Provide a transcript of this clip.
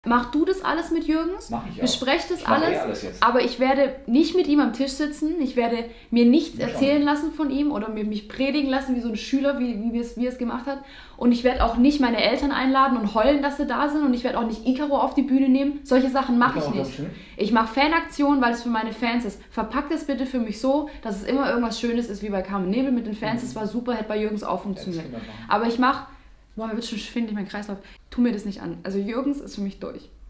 Mach du das alles mit Jürgens? Mach ich auch. Besprecht das Ich mach alles, alles jetzt. aber ich werde nicht mit ihm am Tisch sitzen, ich werde mir nichts erzählen lassen von ihm oder mich predigen lassen wie so ein Schüler, wie er es gemacht hat. Und ich werde auch nicht meine Eltern einladen und heulen, dass sie da sind, und ich werde auch nicht Icaro auf die Bühne nehmen. Solche Sachen mache ich nicht. Ich mache Fanaktionen, weil es für meine Fans ist. Verpackt es bitte für mich so, dass es immer irgendwas Schönes ist, wie bei Carmen Nebel mit den Fans. Das war super, hätte bei Jürgens auch funktioniert. Aber ich mache, boah, mir wird schon schwindelig mein Kreislauf. Tu mir das nicht an. Also Jürgens ist für mich durch.